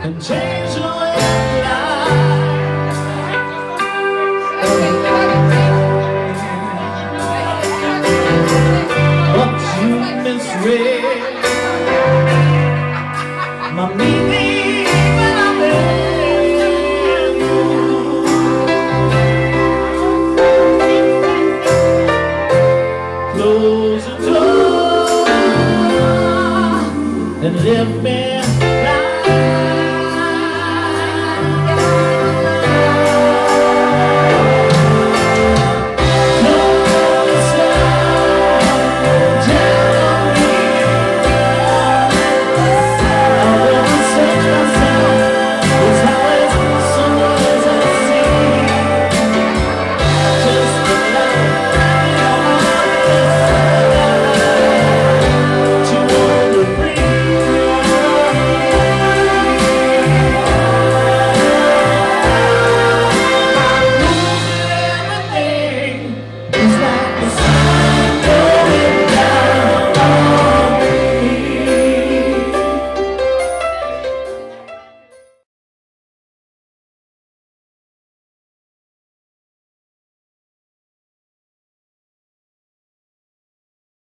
and change the way I but you misread my meaning when I met you. Close the door and let me fly.